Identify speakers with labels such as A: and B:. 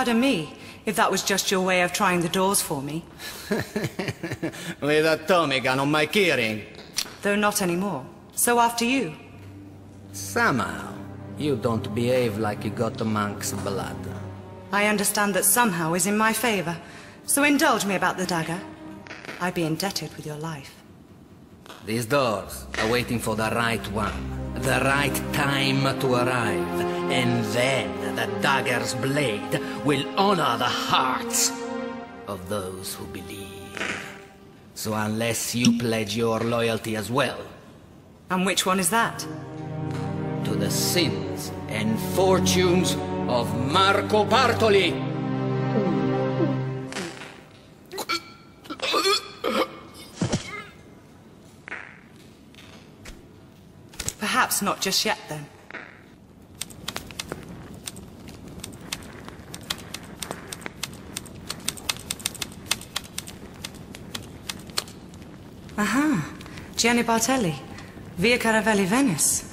A: Pardon me, if that was just your way of trying the doors for me.
B: With a Tommy gun on my keyring.
A: Though not anymore. So after you.
B: Somehow, you don't behave like you got the monk's blood.
A: I understand that somehow is in my favor. So indulge me about the dagger. I'd be indebted with your life.
B: These doors are waiting for the right one. The right time to arrive. And then the dagger's blade will honor the hearts of those who believe. So unless you pledge your loyalty as well...
A: And which one is that?
B: To the sins and fortunes of Marco Bartoli!
A: Perhaps not just yet, then. Aha, Gianni Bartelli, Via Caravelli, Venice.